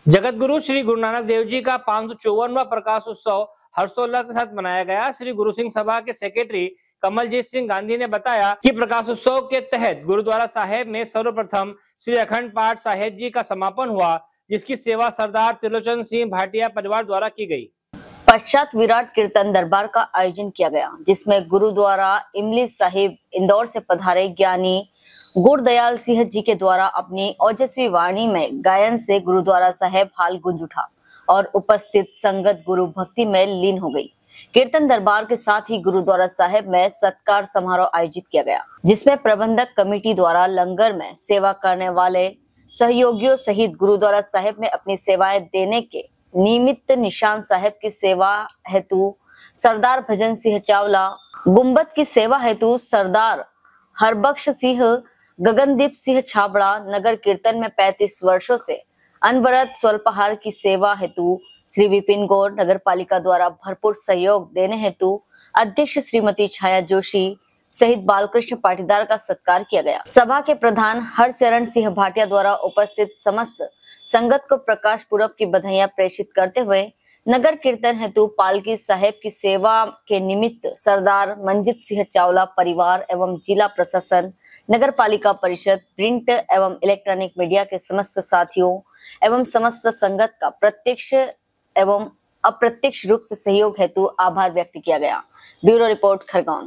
जगत गुरु श्री गुरु नानक देव जी का 554वां प्रकाश उत्सव हर्षोल्लास के साथ मनाया गया। श्री गुरु सिंह सभा के सेक्रेटरी कमलजीत सिंह गांधी ने बताया कि प्रकाश उत्सव के तहत गुरुद्वारा साहेब में सर्वप्रथम श्री अखंड पाठ साहेब जी का समापन हुआ, जिसकी सेवा सरदार त्रिलोचन सिंह भाटिया परिवार द्वारा की गई। पश्चात विराट कीर्तन दरबार का आयोजन किया गया, जिसमें गुरुद्वारा इमली साहिब इंदौर से पधारे ज्ञानी गुरदयाल सिंह जी के द्वारा अपनी ओजस्वी वाणी में गायन से गुरुद्वारा साहेब हाल गूंज उठा और उपस्थित संगत गुरु भक्ति में लीन हो गई। कीर्तन दरबार के साथ ही गुरुद्वारा साहेब में सत्कार समारोह आयोजित किया गया, जिसमें प्रबंधक कमेटी द्वारा लंगर में सेवा करने वाले सहयोगियों सहित गुरुद्वारा साहेब में अपनी सेवाएं देने के निमित्त निशान साहेब की सेवा हेतु सरदार भजन सिंह चावला, गुम्बद की सेवा हेतु सरदार हरबख्श सिंह, गगनदीप सिंह छाबड़ा, नगर कीर्तन में 35 वर्षों से अनवरत स्वल्पाहार की सेवा हेतु श्री विपिन गौर, नगर पालिका द्वारा भरपूर सहयोग देने हेतु अध्यक्ष श्रीमती छाया जोशी सहित बालकृष्ण पाटीदार का सत्कार किया गया। सभा के प्रधान हरचरण सिंह भाटिया द्वारा उपस्थित समस्त संगत को प्रकाश पूर्व की बधाइयां प्रेषित करते हुए नगर कीर्तन हेतु पालकी साहेब की सेवा के निमित्त सरदार मंजीत सिंह चावला परिवार एवं जिला प्रशासन, नगर पालिका परिषद, प्रिंट एवं इलेक्ट्रॉनिक मीडिया के समस्त साथियों एवं समस्त संगत का प्रत्यक्ष एवं अप्रत्यक्ष रूप से सहयोग हेतु आभार व्यक्त किया गया। Bureau report, Khargone.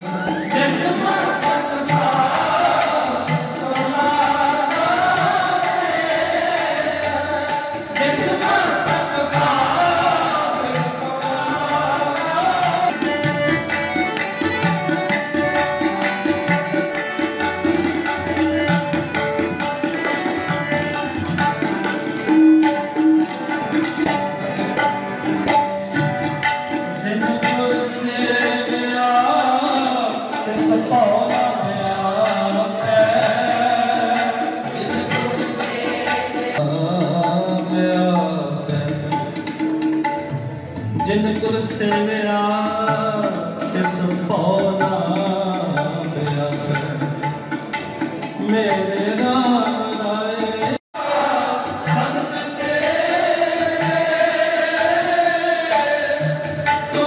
जिन गुर सेवया तिस पौना मेरे राम राय। तो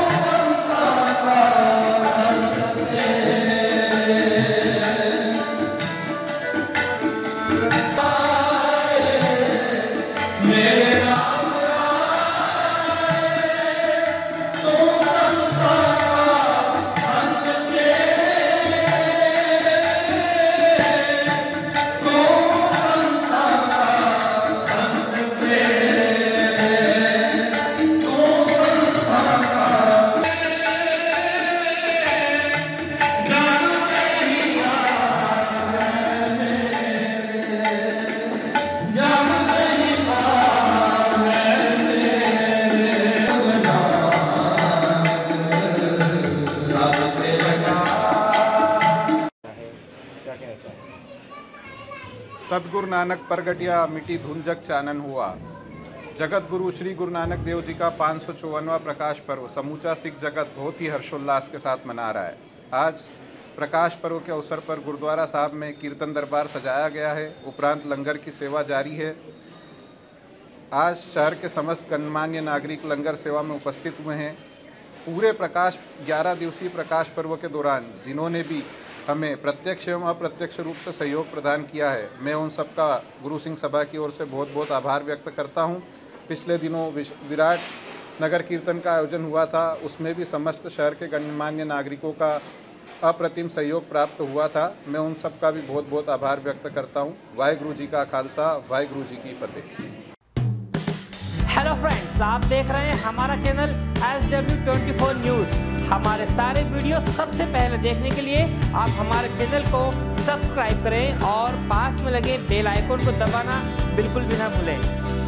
मेरे राम सदगुरु नानक प्रगटिया मिटी धुंजक चानन हुआ। जगत गुरु श्री गुरु नानक देव जी का 554वां प्रकाश पर्व समूचा सिख जगत बहुत ही हर्षोल्लास के साथ मना रहा है। आज प्रकाश पर्व के अवसर पर गुरुद्वारा साहब में कीर्तन दरबार सजाया गया है, उपरांत लंगर की सेवा जारी है। आज शहर के समस्त गणमान्य नागरिक लंगर सेवा में उपस्थित हुए हैं। पूरे 11 दिवसीय प्रकाश पर्व के दौरान जिन्होंने भी हमें प्रत्यक्ष एवं अप्रत्यक्ष रूप से सहयोग प्रदान किया है, मैं उन सबका गुरु सिंह सभा की ओर से बहुत बहुत आभार व्यक्त करता हूं। पिछले दिनों विराट नगर कीर्तन का आयोजन हुआ था, उसमें भी समस्त शहर के गणमान्य नागरिकों का अप्रतिम सहयोग प्राप्त हुआ था। मैं उन सबका भी बहुत बहुत आभार व्यक्त करता हूं। वाहिगुरु जी का खालसा, वाहिगुरु जी की फतेह। हेलो फ्रेंड्स, आप देख रहे हैं हमारा चैनल SW24 न्यूज। हमारे सारे वीडियो सबसे पहले देखने के लिए आप हमारे चैनल को सब्सक्राइब करें और पास में लगे बेल आइकन को दबाना बिल्कुल भी ना भूलें।